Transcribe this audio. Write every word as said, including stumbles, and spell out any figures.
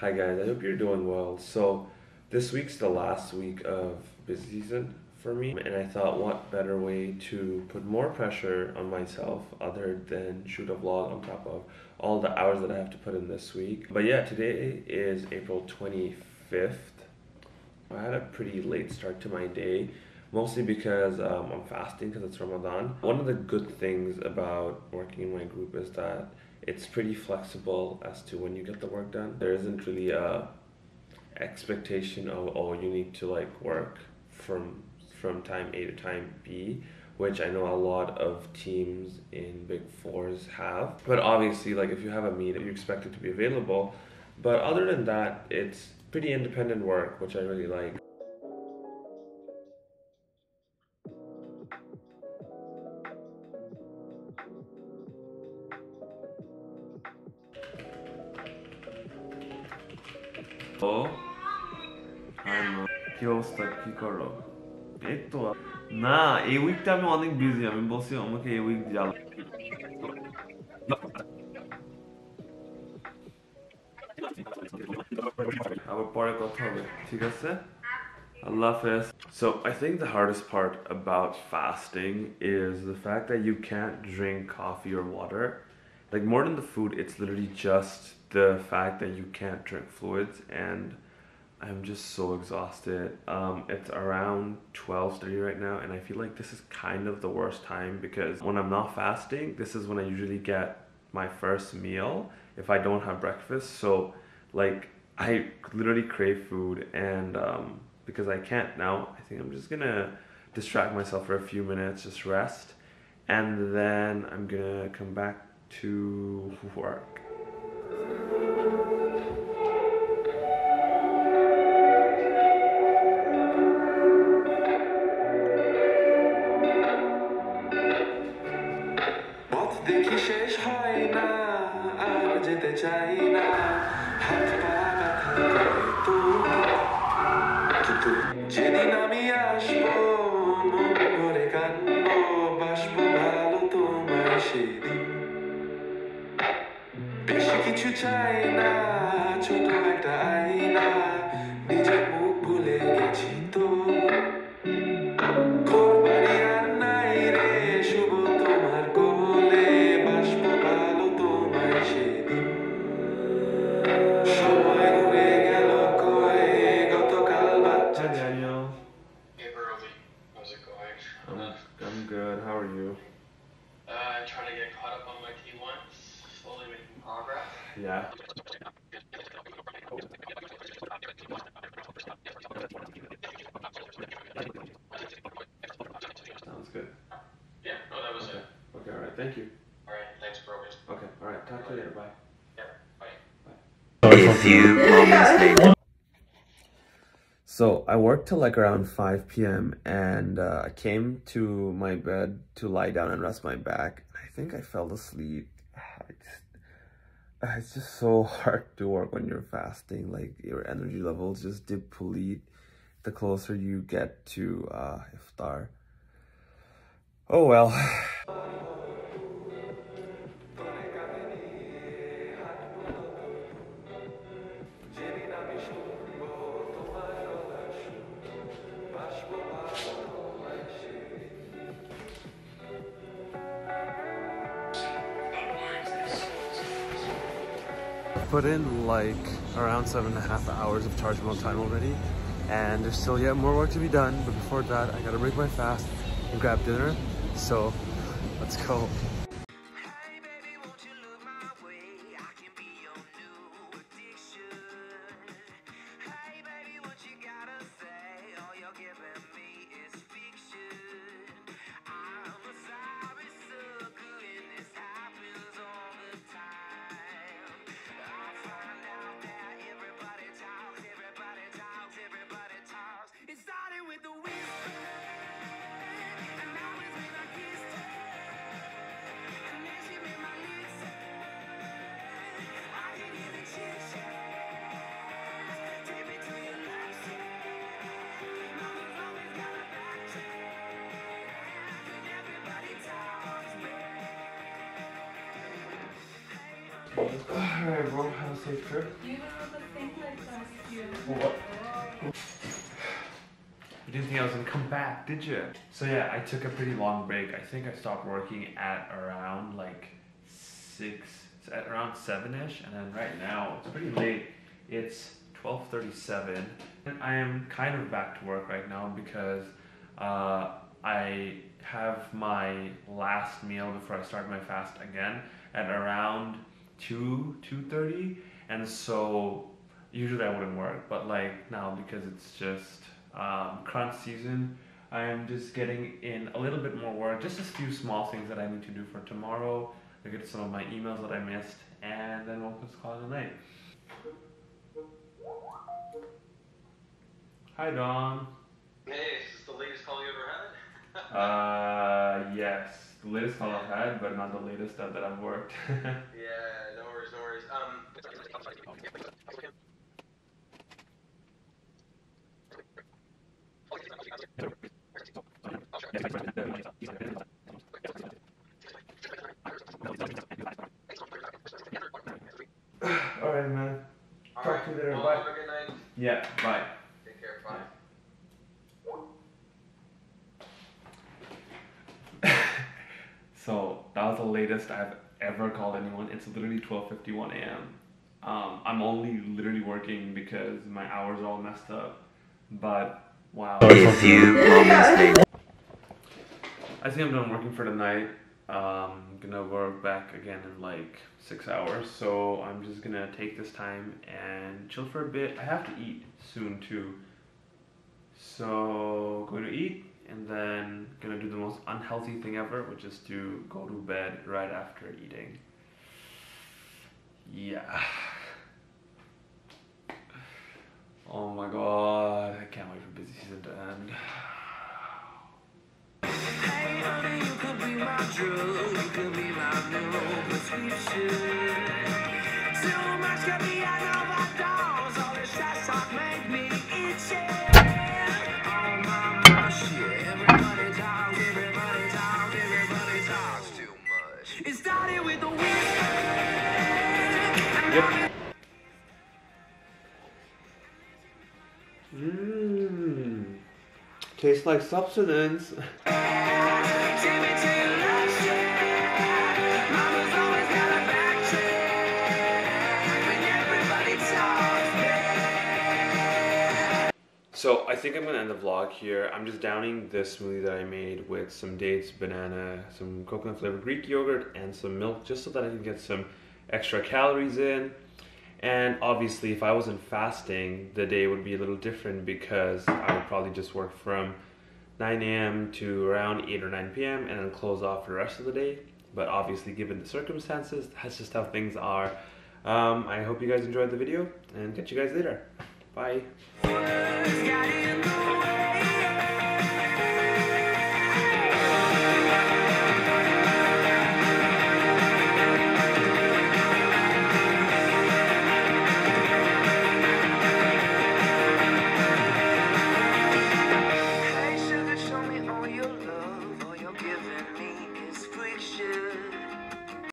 Hi guys, I hope you're doing well. So, this week's the last week of busy season for me, and I thought what better way to put more pressure on myself other than shoot a vlog on top of all the hours that I have to put in this week. But yeah, today is April twenty-fifth. I had a pretty late start to my day, mostly because um, I'm fasting because it's Ramadan. One of the good things about working in my group is that it's pretty flexible as to when you get the work done. There isn't really a expectation of, oh, you need to like work from from time A to time B, which I know a lot of teams in Big Fours have. But obviously, like if you have a meeting, you expect it to be available. But other than that, it's pretty independent work, which I really like. ও hi মা, কি অবস্থা, কি করো? এই তো না, এই উইকটা আমি অনেক বিজি। আমি বলছি আমাকে এই উইক জ্বালা, আবার পরে কথা হবে, ঠিক আছে? Allah Hafiz. So I think the hardest part about fasting is the fact that you can't drink coffee or water. Like more than the food, it's literally just the fact that you can't drink fluids, and I'm just so exhausted. Um, it's around twelve thirty right now, and I feel like this is kind of the worst time because when I'm not fasting, this is when I usually get my first meal if I don't have breakfast. So like I literally crave food, and um, because I can't now, I think I'm just gonna distract myself for a few minutes, just rest, and then I'm gonna come back to work. দেখি শেষ হয় না, আর যেতে চাই না, হাত পা ব্যথা তো যেদিন আমি আসবো মন ভরে কাঁদবো, বাসবো ভালো তোমায় সেদিন। বেশি কিছু চাই না, ছোট একটা আয়না, নিজের মুখ ভুলে গেছি তো। I'm good. How are you? Uh, trying to get caught up on my T one. Slowly making progress. Yeah. Sounds good. Yeah, no, that was okay. it. Okay, alright. Thank you. Alright, thanks, bro. Okay, alright. Talk to you later. Bye. Yeah, bye. Bye. A few moments later. So I worked till like around five p m and uh, I came to my bed to lie down and rest my back. I think I fell asleep. I just, it's just so hard to work when you're fasting. Like your energy levels just deplete the closer you get to uh, iftar. Oh well. Put in like around seven and a half hours of charge mode time already, and there's still yet more work to be done. But before that, I gotta break my fast and grab dinner. So let's go. Alright, bro, have a safe trip. You have the thing like last year. What? You didn't think I was gonna come back, did you? So yeah, I took a pretty long break. I think I stopped working at around like six, at around seven-ish, and then right now it's pretty late. It's twelve thirty-seven, and I am kind of back to work right now because uh, I have my last meal before I start my fast again at around two, two thirty, and so usually I wouldn't work, but like now because it's just um, crunch season, I am just getting in a little bit more work, just a few small things that I need to do for tomorrow, look at some of my emails that I missed, and then we'll just call it a night. Hi, Dawn. Hey, is this the latest call you ever had? uh, yes, the latest call I've had, but not the latest that, that I've worked. Yeah, no worries, no worries. Um. Alright, man. All Talk right. to you later. Well, Bye. have a good night. Yeah, bye. Take care. Bye. So that was the latest I've ever called anyone. It's literally twelve fifty-one a m Um, I'm only literally working because my hours are all messed up. But wow. A few moments later. I think I'm done working for the night. Um, I'm gonna work back again in like six hours. So I'm just gonna take this time and chill for a bit. I have to eat soon too. So going to eat. And then gonna do the most unhealthy thing ever, which is to go to bed right after eating. Yeah. Oh my god, I can't wait for busy season to end. Hey honey, you could be my drug, you could be my new prescription. Too much caviar and overdose, all this trash talk make me itchy. It started with a whisper. Yep. Mmm. Tastes like substance. So I think I'm gonna end the vlog here. I'm just downing this smoothie that I made with some dates, banana, some coconut flavored Greek yogurt, and some milk, just so that I can get some extra calories in. And obviously, if I wasn't fasting, the day would be a little different because I would probably just work from nine a m to around eight or nine p m and then close off for the rest of the day. But obviously, given the circumstances, that's just how things are. Um, I hope you guys enjoyed the video, and catch you guys later. Bye. Got in the way.